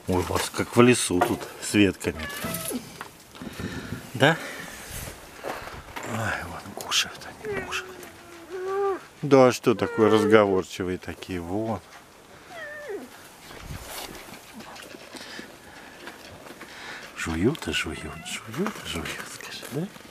Ой, у вас как в лесу тут с ветками. Да? Ай, вон кушают они, кушают. Да, что такое разговорчивые такие, вон. Жуют и жуют, жуют и жуют, скажи, да?